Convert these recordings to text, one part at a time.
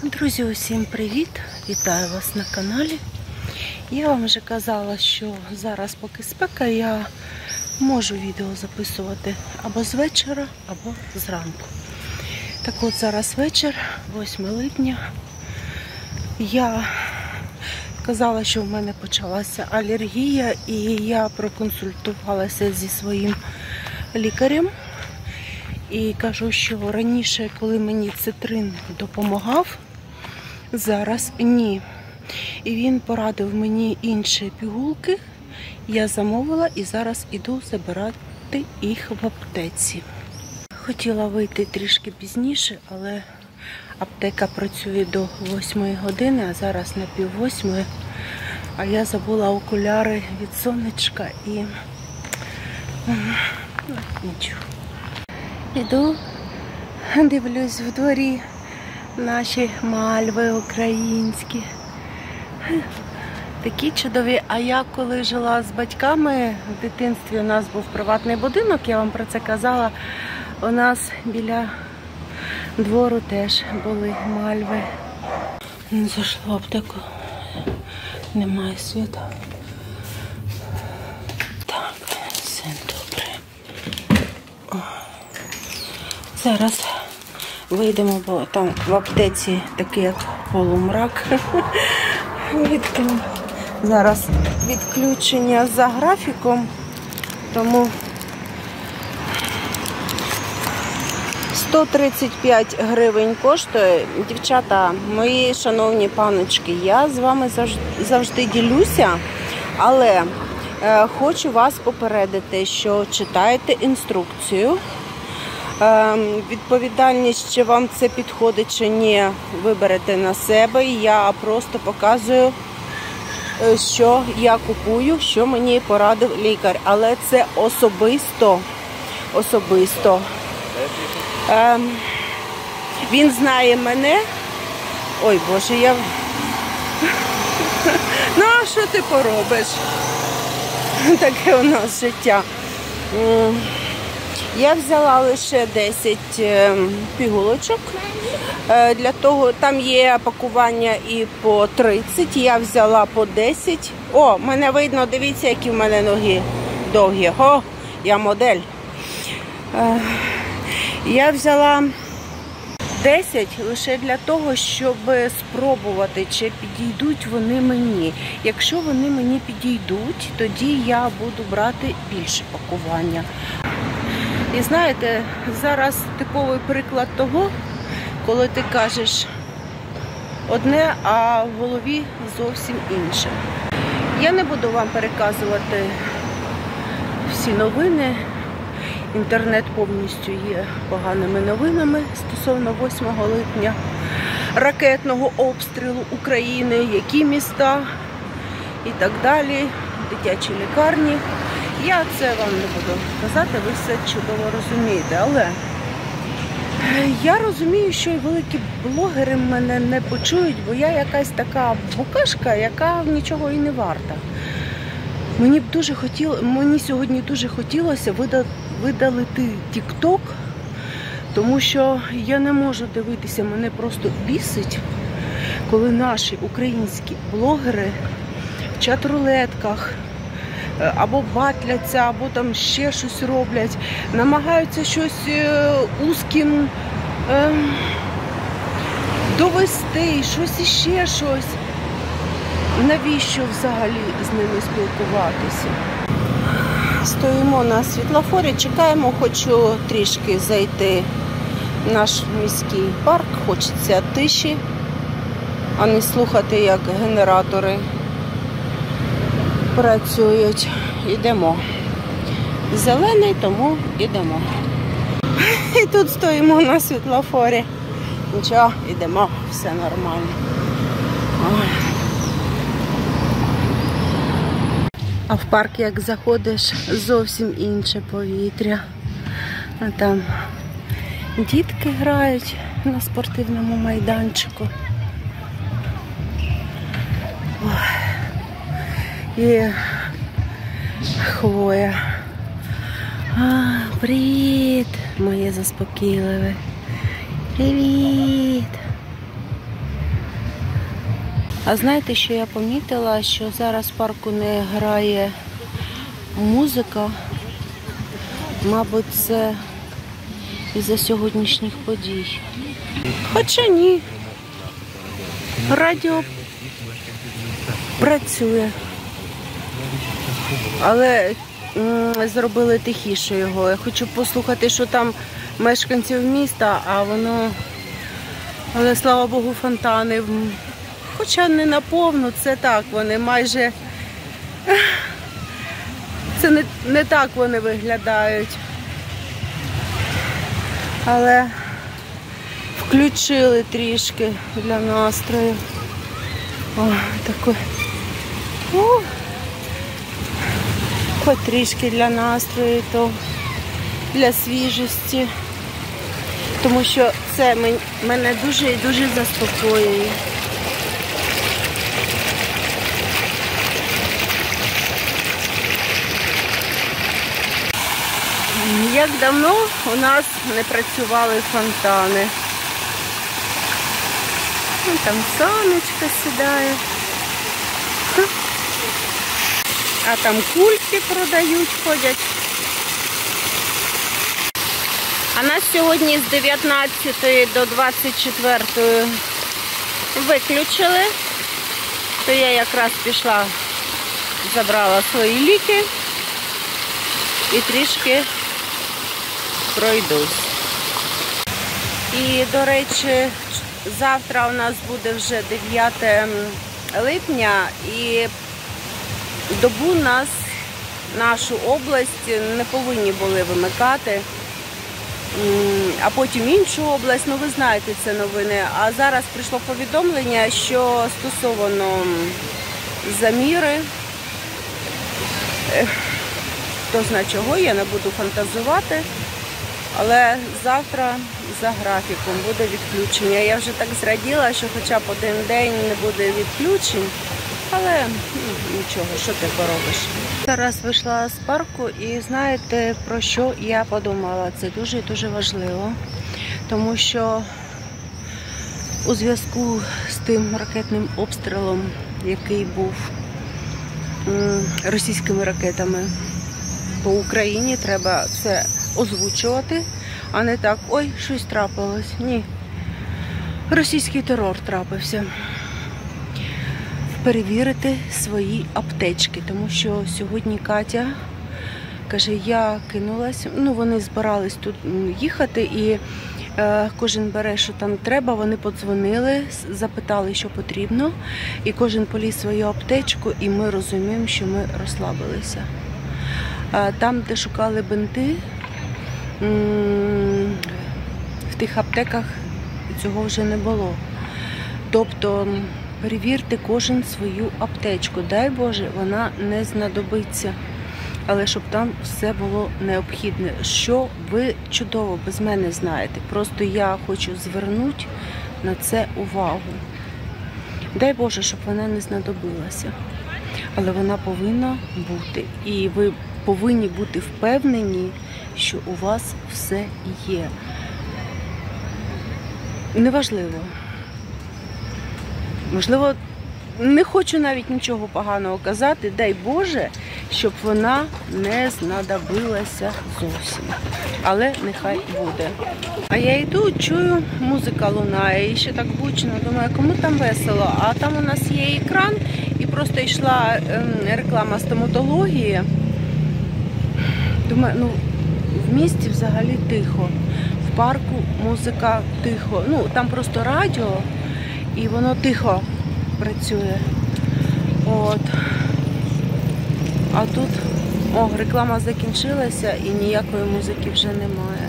Друзі, усім привіт! Вітаю вас на каналі. Я вам вже казала, що зараз поки спека, я можу відео записувати або з вечора, або зранку. Так от зараз вечір, 8 липня. Я казала, що в мене почалася алергія, і я проконсультувалася зі своїм лікарем. І кажу, що раніше, коли мені цитрин допомагав, зараз ні. І він порадив мені інші пігулки. Я замовила і зараз іду забирати їх в аптеці. Хотіла вийти трішки пізніше, але аптека працює до 8 години, а зараз на 7:30. А я забула окуляри від сонечка і нічого. Іду, дивлюсь в дворі наші мальви українські. Такі чудові. А я коли жила з батьками, в дитинстві у нас був приватний будинок, я вам про це казала. У нас біля двору теж були мальви. Зайшла в аптеку, немає світу. Так, все добре. Зараз вийдемо, бо там в аптеці такий як полумрак. Зараз відключення за графіком, тому 135 гривень коштує. Дівчата, мої шановні паночки, я з вами завжди ділюся, але хочу вас попередити, що читайте інструкцію. Відповідальність, чи вам це підходить, чи ні, виберете на себе. Я просто показую, що я купую, що мені порадив лікар. Але це особисто. Він знає мене. Ой, Боже, я... Ну, а що ти поробиш? Таке у нас життя. Я взяла лише 10 пігулочок. Для того, там є пакування і по 30, я взяла по 10. О, мене видно, дивіться, які в мене ноги довгі. О, я модель. Я взяла 10 лише для того, щоб спробувати, чи підійдуть вони мені. Якщо вони мені підійдуть, тоді я буду брати більше пакування. І знаєте, зараз типовий приклад того, коли ти кажеш одне, а в голові зовсім інше. Я не буду вам переказувати всі новини. Інтернет повністю є поганими новинами стосовно 8 липня, ракетного обстрілу України, які міста і так далі, дитячі лікарні. Я це вам не буду казати, ви все чудово розумієте, але я розумію, що і великі блогери мене не почують, бо я якась така букашка, яка нічого і не варта. Мені сьогодні дуже хотілося видалити TikTok, тому що я не можу дивитися, мене просто бісить, коли наші українські блогери в чат-рулетках або батляться, або там ще щось роблять, намагаються щось узким довести, щось іще щось. Навіщо взагалі з ними спілкуватися? Стоїмо на світлофорі, чекаємо, хочу трішки зайти в наш міський парк, хочеться тиші, а не слухати, як генератори працюють. Ідемо. Зелений, тому ідемо. І тут стоїмо на світлофорі. Нічого, ідемо, все нормально. Ой. А в парк, як заходиш, зовсім інше повітря. А там дітки грають на спортивному майданчику. І хвоя. Привіт, моє заспокійливе. Привіт. А знаєте, що я помітила? Що зараз в парку не грає музика. Мабуть, це із-за сьогоднішніх подій. Хоча ні. Радіо працює. Але зробили тихіше його. Я хочу послухати, що там мешканців міста, а воно... Але, слава Богу, фонтани. Хоча не наповну, це так, вони майже... Це не так вони виглядають. Але включили трішки для настрою. О, таке. Хоч трішки для настрою, то для свіжості. Тому що це мене дуже і дуже заспокоює. Як давно у нас не працювали фонтани. Там сонечко сідає. А там кульки продають, ходять. А нас сьогодні з 19 до 24 виключили. То я якраз пішла, забрала свої ліки і трішки пройдусь. І, до речі, завтра у нас буде вже 9 липня і добу нашу область не повинні були вимикати, а потім іншу область, ну ви знаєте це новини. А зараз прийшло повідомлення, що стосовно заміри, хто знає чого, я не буду фантазувати, але завтра за графіком буде відключення. Я вже так зраділа, що хоча б один день не буде відключень, але нічого, що ти поробиш. Зараз вийшла з парку і знаєте, про що я подумала? Це дуже-дуже важливо, тому що у зв'язку з тим ракетним обстрілом, який був російськими ракетами по Україні, треба це озвучувати, а не так, ой, щось трапилось. Ні, російський терор трапився. Перевірити свої аптечки, тому що сьогодні Катя каже, я кинулась, ну вони збирались тут їхати і кожен бере, що там треба, вони подзвонили, запитали, що потрібно, і кожен поліз свою аптечку, і ми розуміємо, що ми розслабилися. Там, де шукали бинти, в тих аптеках цього вже не було. Тобто перевірте кожен свою аптечку. Дай Боже, вона не знадобиться. Але щоб там все було необхідне. Що ви чудово без мене знаєте. Просто я хочу звернути на це увагу. Дай Боже, щоб вона не знадобилася. Але вона повинна бути. І ви повинні бути впевнені, що у вас все є. Неважливо. Можливо, не хочу навіть нічого поганого казати. Дай Боже, щоб вона не знадобилася зовсім. Але нехай буде. А я йду, чую, музика лунає. І ще так гучно. Думаю, кому там весело. А там у нас є екран. І просто йшла реклама стоматології. Думаю, ну, в місті взагалі тихо. В парку музика тихо. Ну, там просто радіо. І воно тихо працює. От. А тут, реклама закінчилася і ніякої музики вже немає.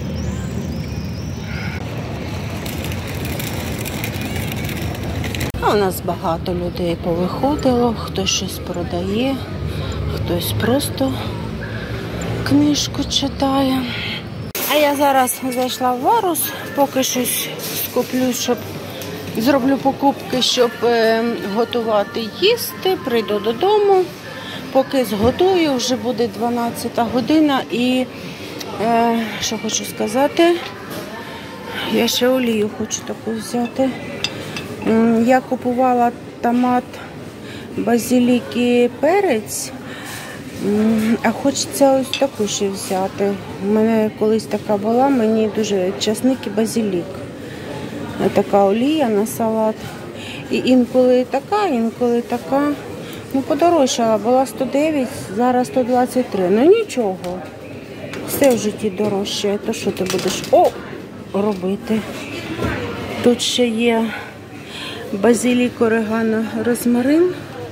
А у нас багато людей повиходило, хтось щось продає, хтось просто книжку читає. А я зараз зайшла в Варус, поки щось скуплю, щоб зроблю покупки, щоб готувати їсти, прийду додому, поки зготую, вже буде 12 година і, що хочу сказати, я ще олію хочу таку взяти. Я купувала томат, базилік і перець. А хочеться ось таку ще взяти. У мене колись така була, мені дуже часник і базилік. Така олія на салат. І інколи така, інколи така. Ну, подорожчала, була 109, зараз 123. Ну нічого. Все в житті дорожче. То що ти будеш робити? Тут ще є базилік, орегано, розмарин.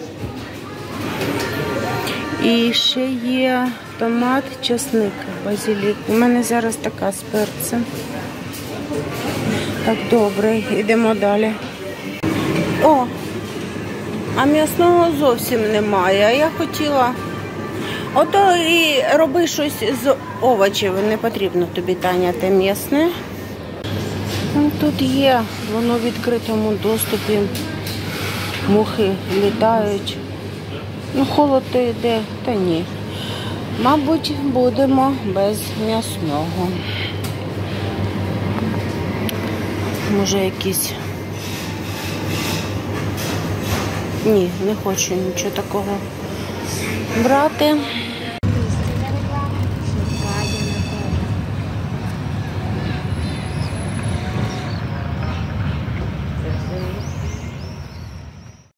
І ще є томат, чесник, базилік. У мене зараз така з перцем. Так, добре, йдемо далі. О, а м'ясного зовсім немає. А я хотіла... Ото і роби щось з овочів. Не потрібно тобі, Таня, те м'ясне. Ну, тут є, воно в відкритому доступі. Мухи літають. Ну, холод то йде, та ні. Мабуть, будемо без м'ясного. Може якісь... Ні, не хочу нічого такого брати.